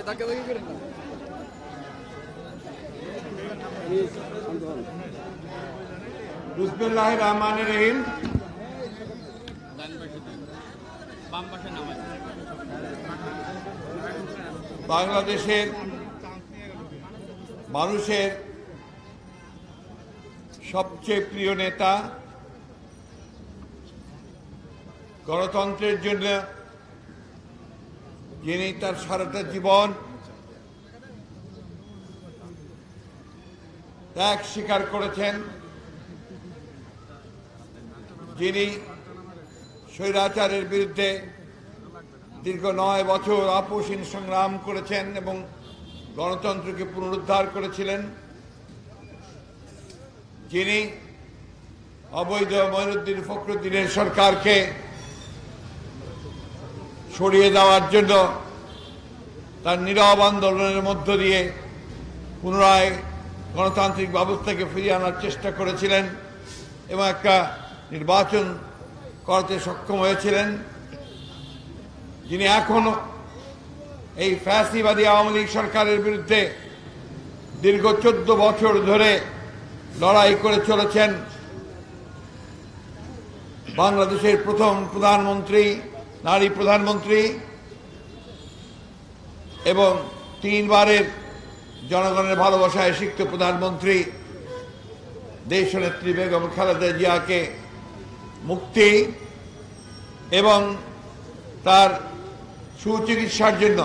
বিসমিল্লাহির রহমানির রহিম। বাংলাদেশের মানুষের সবচেয়ে প্রিয় নেতা, গণতন্ত্রের জন্য যিনি তার সারাটা জীবন ত্যাগ স্বীকার করেছেন, যিনি স্বৈরাচারের বিরুদ্ধে দীর্ঘ 9 বছর আপোষহীন সংগ্রাম করেছেন এবং গণতন্ত্রকে পুনরুদ্ধার করেছিলেন, যিনি অবৈধ মঈনুদ্দিন ফখরুদ্দিনের সরকারকে সরিয়ে দেওয়ার জন্য তার নীরব আন্দোলনের মধ্য দিয়ে পুনরায় গণতান্ত্রিক ব্যবস্থাকে ফিরিয়ে আনার চেষ্টা করেছিলেন এবং একটা নির্বাচন করতে সক্ষম হয়েছিলেন, যিনি এখনো এই ফ্যাসিবাদী আওয়ামী লীগ সরকারের বিরুদ্ধে দীর্ঘ 14 বছর ধরে লড়াই করে চলেছেন। বাংলাদেশের প্রথম প্রধানমন্ত্রী, নারী প্রধানমন্ত্রী এবং 3 বারের জনগণের ভালোবাসায় সিক্ত প্রধানমন্ত্রী দেশনেত্রী বেগম খালেদা জিয়াকে মুক্তি এবং তার সুচিকিৎসার জন্য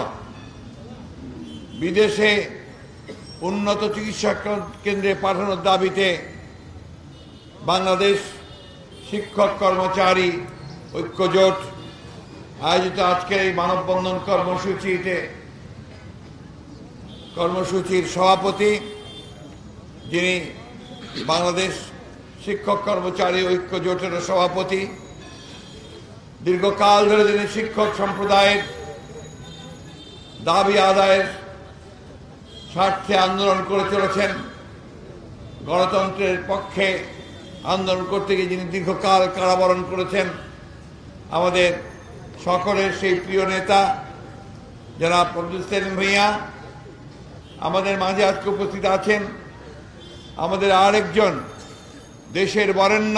বিদেশে উন্নত চিকিৎসা কেন্দ্রে পাঠানোর দাবিতে বাংলাদেশ শিক্ষক কর্মচারী ঐক্য জোট আয়োজিত আজকের এই মানববন্ধন কর্মসূচির সভাপতি, যিনি বাংলাদেশ শিক্ষক কর্মচারী ঐক্য জোটের সভাপতি, দীর্ঘকাল ধরে যিনি শিক্ষক সম্প্রদায়ের দাবি আদায়ের স্বার্থে আন্দোলন করে চলেছেন, গণতন্ত্রের পক্ষে আন্দোলন করতে গিয়ে যিনি দীর্ঘকাল কারাবরণ করেছেন, আমাদের সকলের সেই প্রিয় নেতা জনাব আব্দুল সেলিম ভূঁইয়া আমাদের মাঝে আজকে উপস্থিত আছেন। আমাদের আরেকজন দেশের বরেণ্য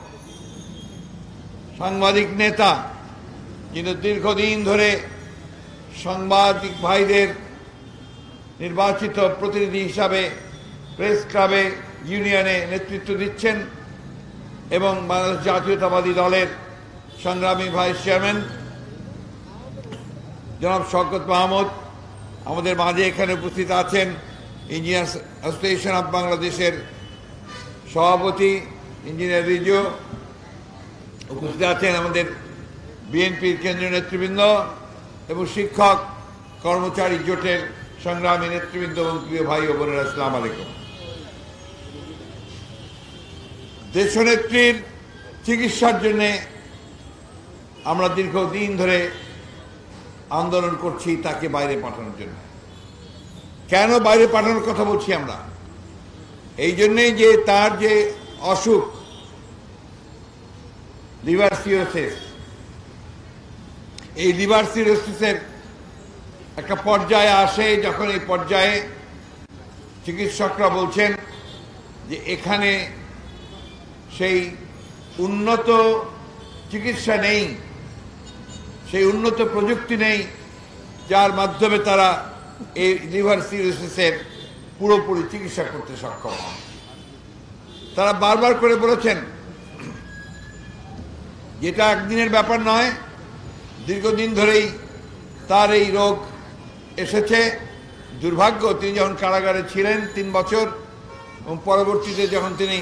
সাংবাদিক নেতা, যিনি দীর্ঘদিন ধরে সাংবাদিক ভাইদের নির্বাচিত প্রতিনিধি হিসাবে প্রেস ক্লাবে ইউনিয়নে নেতৃত্ব দিচ্ছেন এবং বাংলাদেশ জাতীয়তাবাদী দলের সংগ্রামী ভাইস চেয়ারম্যান জনাব শওকত মাহমুদ আমাদের মাঝে এখানে উপস্থিত আছেন। ইঞ্জিনিয়ার্স অ্যাসোসিয়েশন অব বাংলাদেশের সভাপতি ইঞ্জিনিয়ার রিজু উপস্থিত আছেন, আমাদের বিএনপির কেন্দ্রীয় নেতৃবৃন্দ এবং শিক্ষক কর্মচারী জোটের সংগ্রামী নেতৃবৃন্দ এবং প্রিয় ভাই ও বোনেরা, আসসালামু আলাইকুম। দেশনেত্রীর চিকিৎসার জন্য আমরা দীর্ঘদিন ধরে আন্দোলন করছি তাকে বাইরে পাঠানোর জন্য। কেন বাইরে পাঠানোর কথা বলছি আমরা? এই জন্যেই যে তার যে অসুখ লিভার সিরোসিস, এই লিভার সিরোসিসের একটা পর্যায়ে আসে, যখন এই পর্যায়ে চিকিৎসকরা বলছেন যে এখানে সেই উন্নত চিকিৎসা নেই, সেই উন্নত প্রযুক্তি নেই যার মাধ্যমে তারা এই লিভার সিরোসিসের পুরোপুরি চিকিৎসা করতে সক্ষম হন। তারা বারবার করে বলেছেন যেটা একদিনের ব্যাপার নয়, দীর্ঘদিন ধরেই তার এই রোগ এসেছে। দুর্ভাগ্য, তিনি যখন কারাগারে ছিলেন 3 বছর এবং পরবর্তীতে যখন তিনি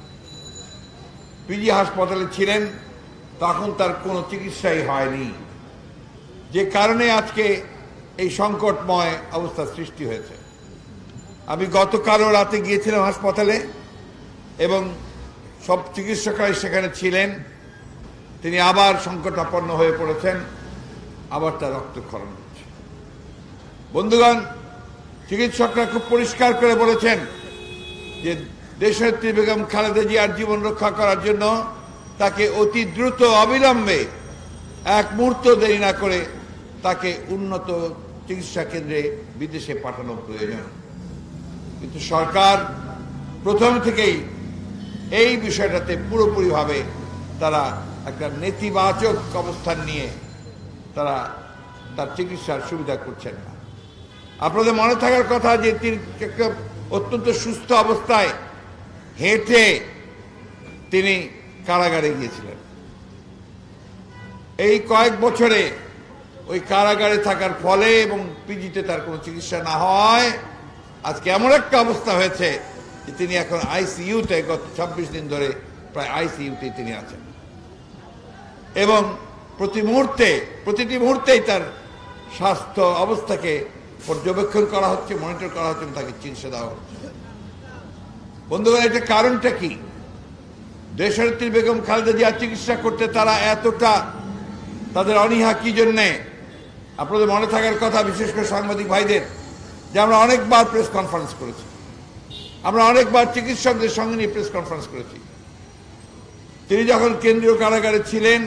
পিজি হাসপাতালে ছিলেন তখন তার কোনো চিকিৎসাই হয়নি, যে কারণে আজকে এই সংকটময় অবস্থার সৃষ্টি হয়েছে। আমি গতকালও রাতে গিয়েছিলাম হাসপাতালে এবং সব চিকিৎসকরাই সেখানে ছিলেন। তিনি আবার সংকটাপন্ন হয়ে পড়েছেন, আবার তার রক্তক্ষরণ হচ্ছে। বন্ধুগণ, চিকিৎসকরা খুব পরিষ্কার করে বলেছেন যে দেশনেত্রী বেগম খালেদা জিয়ার জীবন রক্ষা করার জন্য তাকে অতি দ্রুত অবিলম্বে, এক মুহূর্ত দেরি না করে তাকে উন্নত চিকিৎসা কেন্দ্রে বিদেশে পাঠানো প্রয়োজন। কিন্তু সরকার প্রথম থেকেই এই বিষয়টাতে পুরোপুরিভাবে তারা একটা নেতিবাচক অবস্থান নিয়ে তারা তার চিকিৎসার সুবিধা করছেন না। আপনাদের মনে থাকার কথা যে তিনি একটা অত্যন্ত সুস্থ অবস্থায় হেঁটে তিনি কারাগারে গিয়েছিলেন। এই কয়েক বছরে ওই কারাগারে থাকার ফলে এবং পিজিতে তার কোনো চিকিৎসা না হওয়ায় আজকে এমন একটা অবস্থা হয়েছে যে তিনি এখন আইসিইউতে গত 26 দিন ধরে প্রায় আইসিইউতে তিনি আছেন এবং প্রতিটি মুহূর্তেই তার স্বাস্থ্য অবস্থাকে পর্যবেক্ষণ করা হচ্ছে, মনিটর করা হচ্ছে এবং তাকে চিকিৎসা দেওয়া হচ্ছে। বন্ধুগণ, এটা কারণটা কি? দেশনেত্রী বেগম খালেদা জিয়া চিকিৎসা করতে তারা এতটা তাদের অনীহা কি জন্যে? আপনাদের মনে থাকার কথা, বিশেষ করে সাংবাদিক ভাইদের, যে আমরা অনেকবার প্রেস কনফারেন্স করেছি, আমরা অনেকবার চিকিৎসকদের সঙ্গে নিয়ে প্রেস কনফারেন্স করেছি। তিনি যখন কেন্দ্রীয় কারাগারে ছিলেন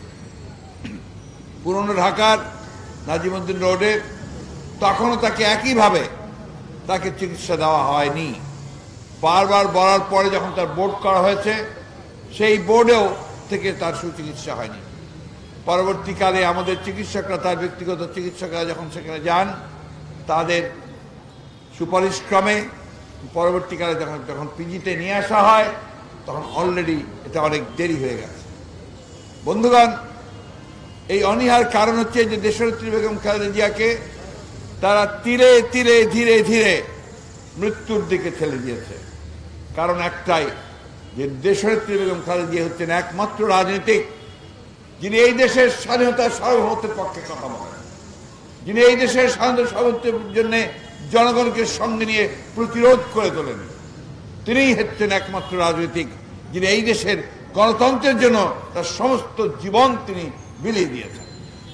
পুরনো ঢাকার নাজিমউদ্দিন রোডে, তখনও তাকে একইভাবে তাকে চিকিৎসা দেওয়া হয়নি। বারবার বলার পরে যখন তার বোর্ড করা হয়েছে, সেই বোর্ডেও থেকে তার সুচিকিৎসা হয়নি। পরবর্তীকালে আমাদের চিকিৎসকরা, তার ব্যক্তিগত চিকিৎসকরা যখন সেখানে যান, তাদের সুপারিশক্রমে পরবর্তীকালে যখন পিজিতে নিয়ে আসা হয়, তখন অলরেডি এটা অনেক দেরি হয়ে গেছে। বন্ধুগণ, এই অনীহার কারণ হচ্ছে যে দেশনেত্রী বেগম খালেদা জিয়াকে তারা ধীরে ধীরে মৃত্যুর দিকে ঠেলে দিয়েছে। কারণ একটাই, যে দেশনেত্রী বেগম খালেদা জিয়া হচ্ছেন একমাত্র রাজনীতিক যিনি এই দেশের স্বাধীনতা সার্বভৌমত্বের পক্ষে কথা বলেন, যিনি এই দেশের স্বাধীনতা সার্বভৌমত্বের জন্য জনগণকে সঙ্গে নিয়ে প্রতিরোধ করে তোলেন। তিনিই হচ্ছেন একমাত্র রাজনীতিক যিনি এই দেশের গণতন্ত্রের জন্য তার সমস্ত জীবন তিনি বিলিয়ে দিয়েছেন।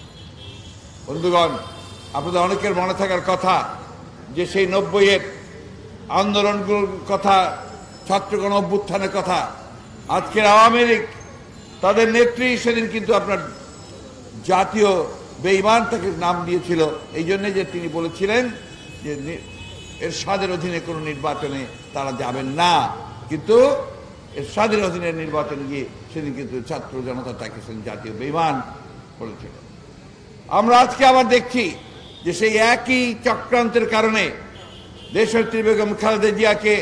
বন্ধুগণ, আপনাদের অনেকের মনে থাকার কথা যে সেই 90-এর আন্দোলনগুলোর কথা, ছাত্রগণ অভ্যুত্থানের কথা, আজকের আওয়ামী লীগ তাদের নেত্রী সেদিন কিন্তু আপনার জাতীয় বেঈমান তাকে নাম দিয়েছিল এই জন্যে যে তিনি বলেছিলেন যে এরশাদের অধীনে কোনো নির্বাচনে তারা যাবেন না, কিন্তু এরশাদের অধীনে নির্বাচনে গিয়ে সেদিন কিন্তু ছাত্র জনতা তাকে সেদিন জাতীয় বেঈমান বলেছিল। আমরা আজকে আবার দেখছি যে সেই একই চক্রান্তের কারণে দেশনেত্রী বেগম খালেদা জিয়াকে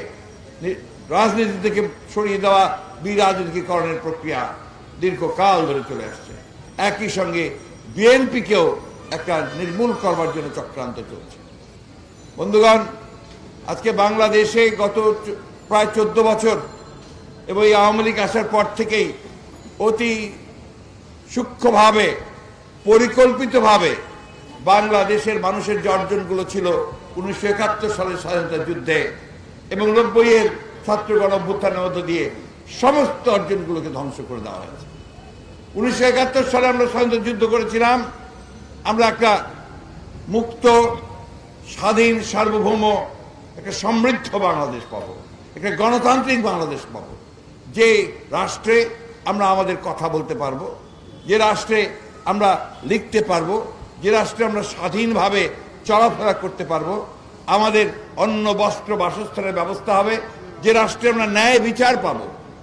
রাজনীতি থেকে সরিয়ে দেওয়া বিরাজনীতিকরণের প্রক্রিয়া দীর্ঘকাল ধরে চলে আসছে। একই সঙ্গে বিএনপিকেও একটা নির্মূল করবার জন্য চক্রান্ত চলছে। বন্ধুগণ, আজকে বাংলাদেশে গত প্রায় 14 বছর এবং এই আওয়ামী লীগ আসার পর থেকেই অতি সূক্ষ্মভাবে, পরিকল্পিতভাবে বাংলাদেশের মানুষের যে অর্জনগুলো ছিল 1971 সালের স্বাধীনতা যুদ্ধে এবং 90-এর ছাত্রগণ অভ্যুত্থানের মধ্য দিয়ে সমস্ত অর্জনগুলোকে ধ্বংস করে দেওয়া হয়েছে। 1971 সালে আমরা স্বাধীনতা যুদ্ধ করেছিলাম, আমরা একটা মুক্ত, স্বাধীন, সার্বভৌম, একটা সমৃদ্ধ বাংলাদেশ পাবো, একটা গণতান্ত্রিক বাংলাদেশ পাবো, যে রাষ্ট্রে আমরা আমাদের কথা বলতে পারবো, যে রাষ্ট্রে আমরা লিখতে পারবো, যে রাষ্ট্রে আমরা স্বাধীনভাবে চলাফেরা করতে পারবো, আমাদের অন্ন, বস্ত্র, বাসস্থানের ব্যবস্থা হবে, যে রাষ্ট্রে আমরা ন্যায় বিচার পাবো,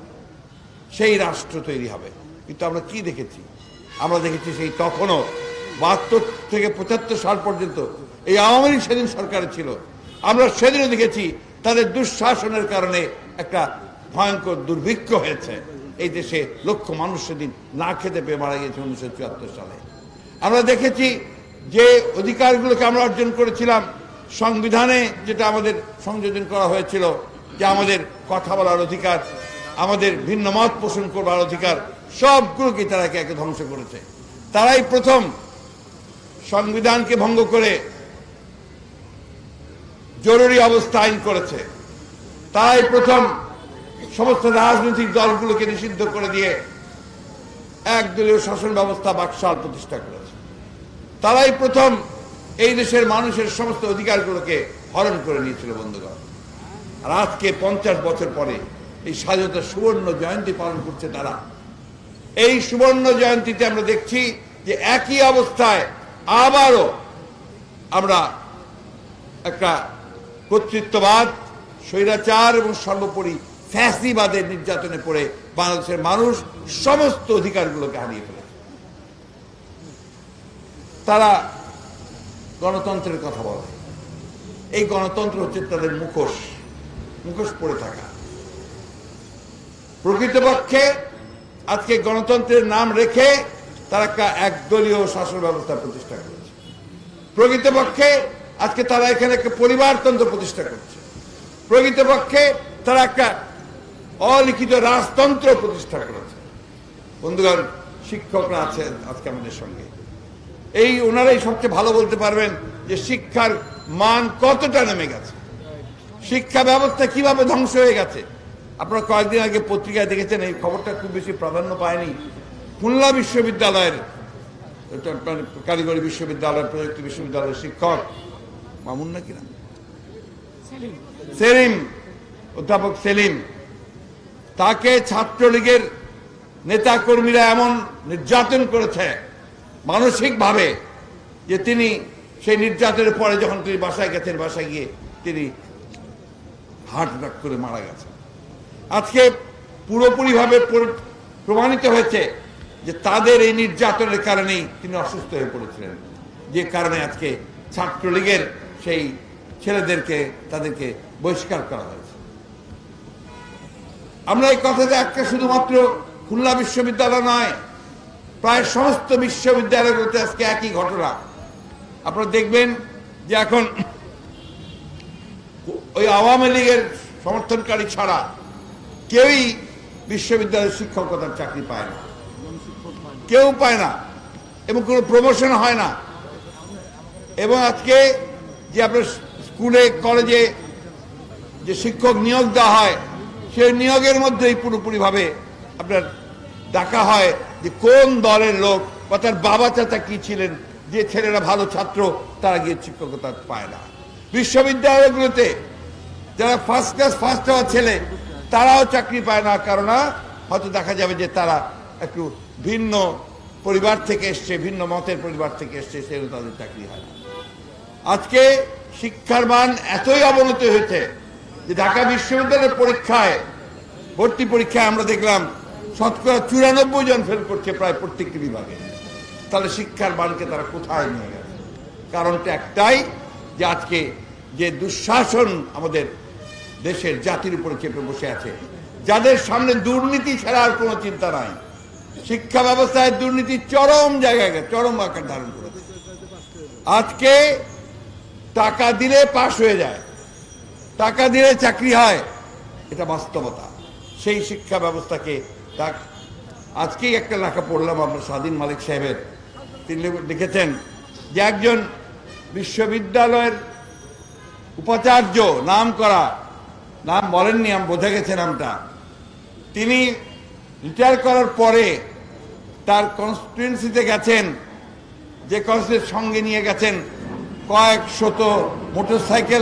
সেই রাষ্ট্র তৈরি হবে। কিন্তু আমরা কি দেখেছি? আমরা দেখেছি সেই তখনও 72 থেকে 75 সাল পর্যন্ত এই আওয়ামী লীগ সেদিন সরকারে ছিল। আমরা সেদিনও দেখেছি তাদের দুঃশাসনের কারণে একটা ভয়ঙ্কর দুর্ভিক্ষ হয়েছে। এই দেশে লক্ষ মানুষ সেদিন না খেতে পেয়ে মারা গিয়েছে 1974 সালে। আমরা দেখেছি যে অধিকারগুলোকে আমরা অর্জন করেছিলাম, সংবিধানে যেটা আমাদের সংযোজন করা হয়েছিল, যে আমাদের কথা বলার অধিকার, আমাদের ভিন্ন মত পোষণ করবার অধিকার, সবগুলোকে তারা একে ধ্বংস করেছে। তারাই প্রথম সংবিধানকে ভঙ্গ করে জরুরি অবস্থা আইন করেছে। তারাই প্রথম সমস্ত রাজনৈতিক দলগুলোকে নিষিদ্ধ করে দিয়ে একদলীয় শাসন ব্যবস্থা বাকশাল প্রতিষ্ঠা করেছে। তারাই প্রথম এই দেশের মানুষের সমস্ত অধিকারগুলোকে হরণ করে নিয়েছিল। বন্ধুগণ, আর আজকে 50 বছর পরে এই স্বাধীনতার সুবর্ণ জয়ন্তী পালন করছে তারা। এই সুবর্ণ জয়ন্তীতে আমরা দেখছি যে একই অবস্থায় আবারও আমরা একটা কর্তৃত্ববাদ, স্বৈরাচার এবং সর্বোপরি ফ্যাসিবাদের নির্যাতনে পড়ে বাংলাদেশের মানুষ সমস্ত অধিকারগুলোকে হারিয়ে ফেলেছে। তারা গণতন্ত্রের কথা বলে, এই গণতন্ত্র হচ্ছে তাদের মুখোশ পড়ে থাকা। প্রকৃতপক্ষে আজকে গণতন্ত্রের নাম রেখে তারা একটা একদলীয় শাসন ব্যবস্থা প্রতিষ্ঠা করেছে। প্রকৃতপক্ষে আজকে তারা এখানে একটা পরিবারতন্ত্র প্রতিষ্ঠা করছে। প্রকৃতপক্ষে তারা একটা অলিখিত রাজতন্ত্র প্রতিষ্ঠা করেছে। বন্ধুগণ, শিক্ষকরা আছেন আজকে আমাদের সঙ্গে, এই ওনারাই সবচেয়ে ভালো বলতে পারবেন যে শিক্ষার মান কতটা নেমে গেছে, শিক্ষা ব্যবস্থা কিভাবে ধ্বংস হয়ে গেছে। আপনারা কয়েকদিন আগে পত্রিকায় দেখেছেন, এই খবরটা খুব বেশি প্রাধান্য পায়নি, খুলনা বিশ্ববিদ্যালয়ের কারিগরি বিশ্ববিদ্যালয়, প্রযুক্তি বিশ্ববিদ্যালয়ের শিক্ষক মামুন নাকি না, সেলিম, অধ্যাপক সেলিম, তাকে ছাত্রলীগের নেতা কর্মীরা এমন নির্যাতন করেছে মানসিকভাবে যে তিনি সেই নির্যাতনের পরে যখন তিনি বাসায় গেছেন, বাসায় গিয়ে তিনি হার্ট অ্যাটাক করে মারা গেছেন। আজকে পুরোপুরিভাবে প্রমাণিত হয়েছে যে তাদের এই নির্যাতনের কারণেই তিনি অসুস্থ হয়ে পড়েছিলেন, যে কারণে আজকে ছাত্রলীগের সেই ছেলেদেরকে তাদেরকে বহিষ্কার করা হয়েছে। আমরা এই কথাতে একটা শুধুমাত্র খুলনা বিশ্ববিদ্যালয় নয়, প্রায় সমস্ত বিশ্ববিদ্যালয়গুলোতে আজকে একই ঘটনা। আপনারা দেখবেন যে এখন ওই আওয়ামী লীগের সমর্থনকারী ছাড়া কেউই বিশ্ববিদ্যালয়ের শিক্ষকতার চাকরি পায় না, কেউ পায় না, এবং কোনো প্রমোশন হয় না। এবং আজকে যে আপনার স্কুলে কলেজে যে শিক্ষক নিয়োগ দেওয়া হয়, সেই নিয়োগের মধ্যেই পুরোপুরিভাবে আপনার দেখা হয় যে কোন দলের লোক বা তার বাবা চাচা কি ছিলেন, যে ছেলেরা ভালো ছাত্র তারা গিয়ে শিক্ষকতা পায় না। বিশ্ববিদ্যালয়গুলোতে যারা ফার্স্ট ক্লাস ফার্স্ট হওয়া ছেলে তারাও চাকরি পায় না, কারণ হয়তো দেখা যাবে যে তারা একটু ভিন্ন পরিবার থেকে এসছে, ভিন্ন মতের পরিবার থেকে এসছে, সেগুলো তাদের চাকরি হয় না। আজকে শিক্ষার মান এতই অবনতি হয়েছে যে ঢাকা বিশ্ববিদ্যালয়ের পরীক্ষায়, ভর্তি পরীক্ষায় আমরা দেখলাম শতকরা 94 জন ফেল করছে প্রায় প্রত্যেকটি বিভাগে। তাহলে শিক্ষার মানকে তারা কোথায় নিয়ে গেছে? কারণটা একটাই যে আজকে যে দুঃশাসন আমাদের দেশের জাতির উপরে চেপে বসে আছে, যাদের সামনে দুর্নীতি ছাড়া আর কোনো চিন্তা নাই। শিক্ষা ব্যবস্থায় দুর্নীতি চরম জায়গায়, চরম আকার ধারণ করেছে। আজকে টাকা দিলে পাশ হয়ে যায়, টাকা দিলে চাকরি হয়, এটা বাস্তবতা। সেই শিক্ষা ব্যবস্থাকে আজকেই একটা লেখা পড়লাম আমরা স্বাধীন মালিক সাহেবের, তিনি লিখেছেন যে একজন বিশ্ববিদ্যালয়ের উপাচার্য, নাম করা, নাম বলেননি, আমি বোঝা গেছে নামটা, তিনি রিটায়ার করার পরে তার কনস্টিটুয়েন্সিতে গেছেন, যে কনস্টিটুয়েন্সির সঙ্গে নিয়ে গেছেন কয়েক শত মোটরসাইকেল,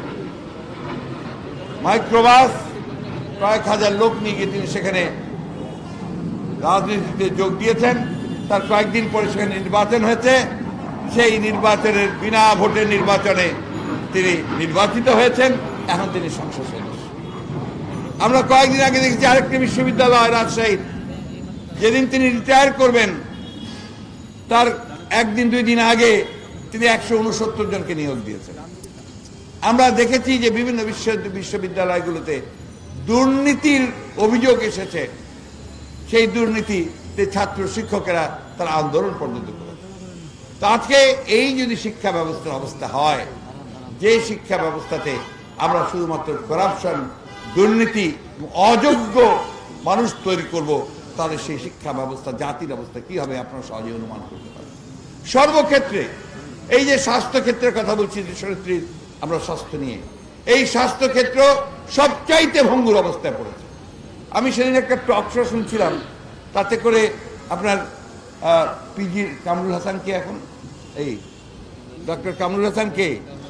মাইক্রোবাস, কয়েক হাজার লোক নিয়ে গিয়ে তিনি সেখানে রাজনীতিতে যোগ দিয়েছেন। তার কয়েকদিন পরে সেখানে নির্বাচন হয়েছে, সেই নির্বাচনের বিনা ভোটের নির্বাচনে তিনি নির্বাচিত হয়েছেন, এখন তিনি সংসদ সদস্য। আমরা কয়েকদিন আগে দেখেছি আরেকটি বিশ্ববিদ্যালয় রাজশাহীর, যেদিন তিনি রিটায়ার করবেন তার একদিন দুই দিন আগে তিনি 169 জনকে নিয়োগ দিয়েছেন। আমরা দেখেছি যে বিভিন্ন বিশ্ববিদ্যালয়গুলোতে দুর্নীতির অভিযোগ এসেছে, সেই দুর্নীতিতে ছাত্র শিক্ষকেরা তারা আন্দোলন পর্যন্ত করেছে। তো আজকে এই যদি শিক্ষা ব্যবস্থার অবস্থা হয়, যে শিক্ষা ব্যবস্থাতে আমরা শুধুমাত্র করাপশন, দুর্নীতি, অযোগ্য মানুষ তৈরি করব, তাহলে সেই শিক্ষা ব্যবস্থা, জাতির অবস্থা কি হবে আপনারা সহজে অনুমান করতে পারেন। সর্বক্ষেত্রে, এই যে স্বাস্থ্য ক্ষেত্রের কথা বলছি, দেশনেত্রীর আমরা স্বাস্থ্য নিয়ে, এই স্বাস্থ্য ক্ষেত্র সবচাইতে ভঙ্গুর অবস্থায় পড়েছে। আমি সেদিন একটা টক শো শুনছিলাম, তাতে করে আপনার পিজি কামরুল হাসানকে, এখন এই ডক্টর কামরুল হাসানকে,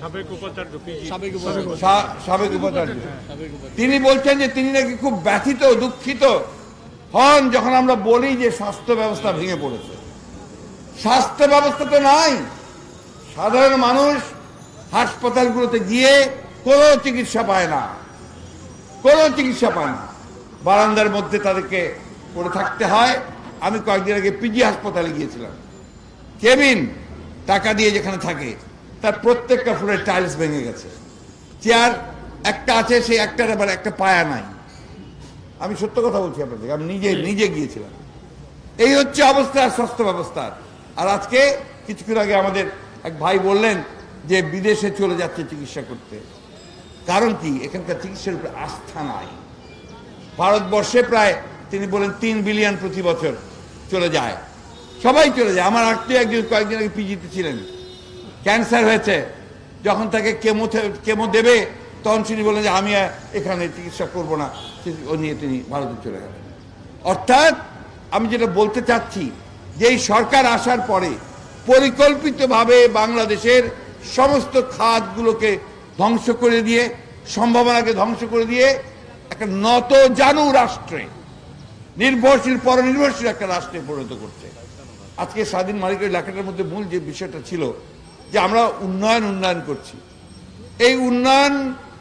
সাবেক উপাচার্য, তিনি বলছেন যে তিনি নাকি খুব ব্যথিত, দুঃখিত হন যখন আমরা বলি যে স্বাস্থ্য ব্যবস্থা ভেঙে পড়েছে। স্বাস্থ্য ব্যবস্থা তো নাই, সাধারণ মানুষ হাসপাতালগুলোতে গিয়ে কোনো চিকিৎসা পায় না, কোনো চিকিৎসা পায় না। বারান্দার মধ্যে তাদেরকে পড়ে থাকতে হয়। আমি কয়েকদিন আগে পিজি হাসপাতালে গিয়েছিলাম। কেবিন টাকা দিয়ে যেখানে থাকে তার প্রত্যেকটা ফ্লোরের টাইলস ভেঙে গেছে। চেয়ার একটা আছে, সেই একটার আবার একটা পায়া নাই। আমি সত্য কথা বলছি আপনাদের, আমি নিজে গিয়েছিলাম। এই হচ্ছে অবস্থা স্বাস্থ্য ব্যবস্থার। আর আজকে কিছুক্ষণ আগে আমাদের এক ভাই বললেন যে বিদেশে চলে যাচ্ছে চিকিৎসা করতে। কারণ কি? এখানকার চিকিৎসার উপরে আস্থা নাই। ভারতবর্ষে প্রায় তিনি বলেন 3 বিলিয়ন প্রতি বছর চলে যায়, সবাই চলে যায়। আমার আত্মীয় একজন কয়েকদিন আগে পিজিতে ছিলেন, ক্যান্সার হয়েছে। যখন তাকে কেমো দেবে তখন তিনি বলেন যে আমি এখানে চিকিৎসা করব না, ও নিয়ে তিনি ভারতে চলে গেলেন। অর্থাৎ আমি যেটা বলতে চাচ্ছি যে এই সরকার আসার পরে পরিকল্পিতভাবে বাংলাদেশের সমস্ত খাতগুলোকে ধ্বংস করে দিয়ে, সম্ভাবনাকে ধ্বংস করে দিয়ে একটা নত জানু রাষ্ট্রে, নির্ভরশীল পরনির্ভরশীল একটা রাষ্ট্রে পরিণত করছে। আজকে স্বাধীন মালিকের লেখাটার মধ্যে মূল যে বিষয়টা ছিল যে আমরা উন্নয়ন করছি। এই উন্নয়ন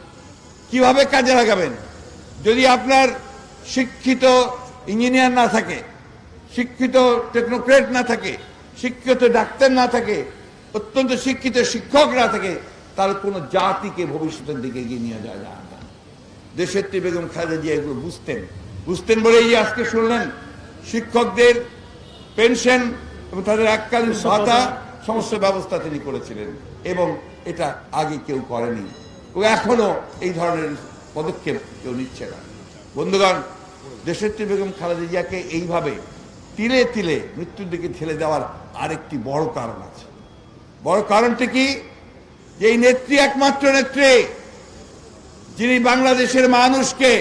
কিভাবে কাজে লাগাবেন? যদি আপনার শিক্ষিত ইঞ্জিনিয়ার না থাকে, শিক্ষিত টেকনোক্রেট না থাকে, শিক্ষিত ডাক্তার না থাকে, অত্যন্ত শিক্ষিত শিক্ষক না থাকে, তাহলে কোনো জাতিকে ভবিষ্যতের দিকে এগিয়ে নিয়ে যাওয়া যায় না। দেশনেত্রী বেগম খালেদা জিয়া এগুলো বুঝতেন বলেই আজকে শুনলেন শিক্ষকদের পেনশন এবং তাদের এককালীন ভাতা সমস্ত ব্যবস্থা তিনি করেছিলেন, এবং এটা আগে কেউ করেনি, ও এখনো এই ধরনের পদক্ষেপ কেউ নিচ্ছে না। বন্ধুগণ, দেশনেত্রী বেগম খালেদা জিয়াকে এইভাবে তিলে তিলে মৃত্যুর দিকে ঠেলে দেওয়ার আরেকটি বড় কারণ আছে। বড় কারণটি কি? যে এই নেত্রী একমাত্র নেত্রী যিনি বাংলাদেশের মানুষকে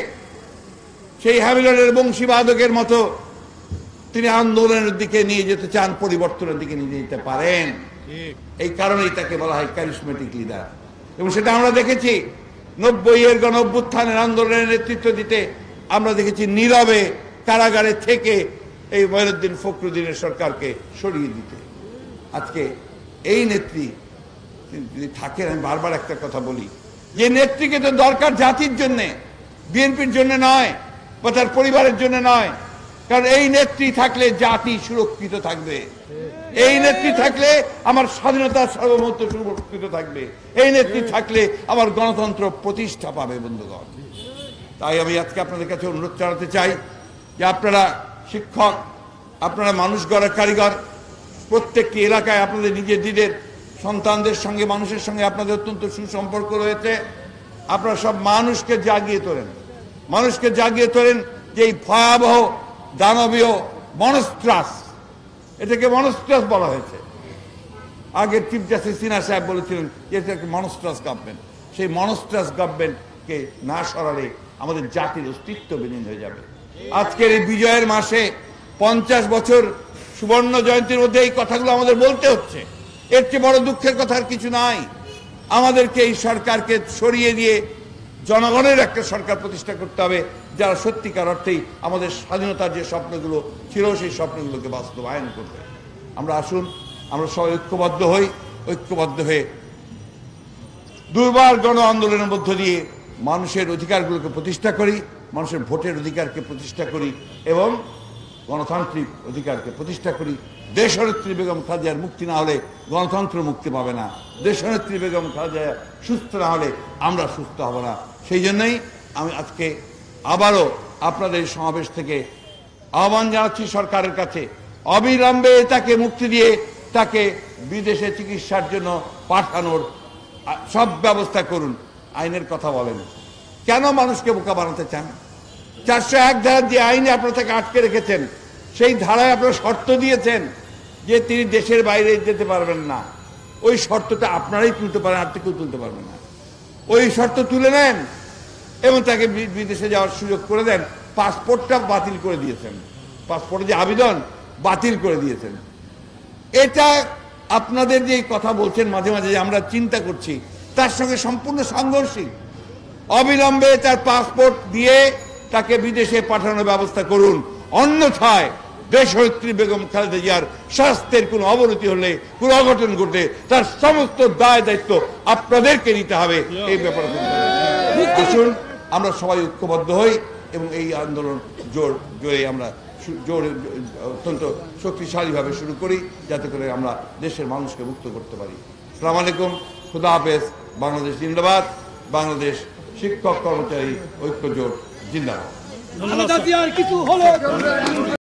সেই হ্যামিলনের বংশীবাদকের মতো তিনি আন্দোলনের দিকে নিয়ে যেতে চান, পরিবর্তনের দিকে নিয়ে যেতে পারেন। এই কারণেই তাকে বলা হয় ক্যারিসমেটিক লিডার। এবং সেটা আমরা দেখেছি 90-এর গণ অভ্যুত্থানের আন্দোলনের নেতৃত্ব দিতে। আমরা দেখেছি নীরবে কারাগারে থেকে এই মঈনুদ্দিন ফখরুদ্দিনের সরকারকে সরিয়ে দিতে। আজকে এই নেত্রী যদি থাকেন, আমি বারবার একটা কথা বলি যে নেত্রীকে তো দরকার জাতির জন্য, বিএনপির জন্য নয় বা তার পরিবারের জন্য নয়। কারণ এই নেত্রী থাকলে জাতি সুরক্ষিত থাকবে, এই নেত্রী থাকলে আমার স্বাধীনতার সার্বভৌমত্ব সুরক্ষিত থাকবে, এই নেত্রী থাকলে আমার গণতন্ত্র প্রতিষ্ঠা পাবে। বন্ধুগণ, তাই আমি আজকে আপনাদের কাছে অনুরোধ জানাতে চাই যে আপনারা শিক্ষক, আপনারা মানুষ গড়ার কারিগর, প্রত্যেকটি এলাকায় আপনাদের নিজেদের সন্তানদের সঙ্গে, মানুষের সঙ্গে আপনাদের অত্যন্ত সুসম্পর্ক রয়েছে। আপনারা সব মানুষকে জাগিয়ে তোলেন যে এই ভয়াবহ দানবীয় মনস্ট্রাস, এটাকে মনস্ট্রাস বলা হয়েছে। আগের চিফ জাস্টিস সিনহা সাহেব বলেছিলেন যে এটা একটা মনস্ট্রাস গভর্নমেন্ট। সেই মনস্ট্রাস গভর্নমেন্টকে না সরালে আমাদের জাতির অস্তিত্ব বিলীন হয়ে যাবে। আজকের এই বিজয়ের মাসে 50 বছর সুবর্ণ জয়ন্তীর মধ্যে এই কথাগুলো আমাদের বলতে হচ্ছে। এর চেয়ে বড় দুঃখের কথা আর কিছু নাই। আমাদেরকে এই সরকারকে সরিয়ে দিয়ে জনগণের একটা সরকার প্রতিষ্ঠা করতে হবে, যারা সত্যিকার অর্থেই আমাদের স্বাধীনতার যে স্বপ্নগুলো ছিল সেই স্বপ্নগুলোকে বাস্তবায়ন করবে। আমরা আসুন, আমরা সবাই ঐক্যবদ্ধ হয়ে দুর্বার গণ আন্দোলনের মধ্য দিয়ে মানুষের অধিকারগুলোকে প্রতিষ্ঠা করি, মানুষের ভোটের অধিকারকে প্রতিষ্ঠা করি এবং গণতান্ত্রিক অধিকারকে প্রতিষ্ঠা করি। দেশনেত্রী বেগম খালেদার মুক্তি না হলে গণতন্ত্র মুক্তি পাবে না। দেশনেত্রী বেগম খালেদা সুস্থ না হলে আমরা সুস্থ হব না। সেই জন্যই আমি আজকে আবারও আপনাদের সমাবেশ থেকে আহ্বান জানাচ্ছি সরকারের কাছে, অবিলম্বে তাকে মুক্তি দিয়ে তাকে বিদেশে চিকিৎসার জন্য পাঠানোর সব ব্যবস্থা করুন। আইনের কথা বলেন, কেন মানুষকে বোকা বানাতে চান? 401 ধারা যে আইনে আপনারা তাকে আটকে রেখেছেন, সেই ধারায় আপনারা শর্ত দিয়েছেন যে তিনি দেশের বাইরে যেতে পারবেন না। ওই শর্তটা আপনারাই তুলতে পারেন, আর কেউ তুলতে পারবে না। ওই শর্ত তুলে নেন এবং তাকে বিদেশে যাওয়ার সুযোগ করে দেন। পাসপোর্টটা বাতিল করে দিয়েছেন, পাসপোর্টের যে আবেদন বাতিল করে দিয়েছেন। এটা আপনাদের যে কথা বলছেন মাঝে মাঝে যে আমরা চিন্তা করছি, তার সঙ্গে সম্পূর্ণ সাংঘর্ষিক। অবিলম্বে তার পাসপোর্ট দিয়ে তাকে বিদেশে পাঠানোর ব্যবস্থা করুন, অন্যথায় দেশনেত্রী বেগম খালেদা জিয়ার স্বাস্থ্যের কোনো অবনতি হলে, কোনো অঘটন ঘটলে তার সমস্ত দায় দায়িত্ব আপনাদেরকে নিতে হবে। এই ব্যাপারে আসুন আমরা সবাই ঐক্যবদ্ধ হই এবং এই আন্দোলন জোরে আমরা অত্যন্ত শক্তিশালীভাবে শুরু করি, যাতে করে আমরা দেশের মানুষকে মুক্ত করতে পারি। আসসালামু আলাইকুম, খুদা হাফেজ। বাংলাদেশ জিন্দাবাদ। বাংলাদেশ শিক্ষক কর্মচারী ঐক্য জোট জিন্দাবাদ।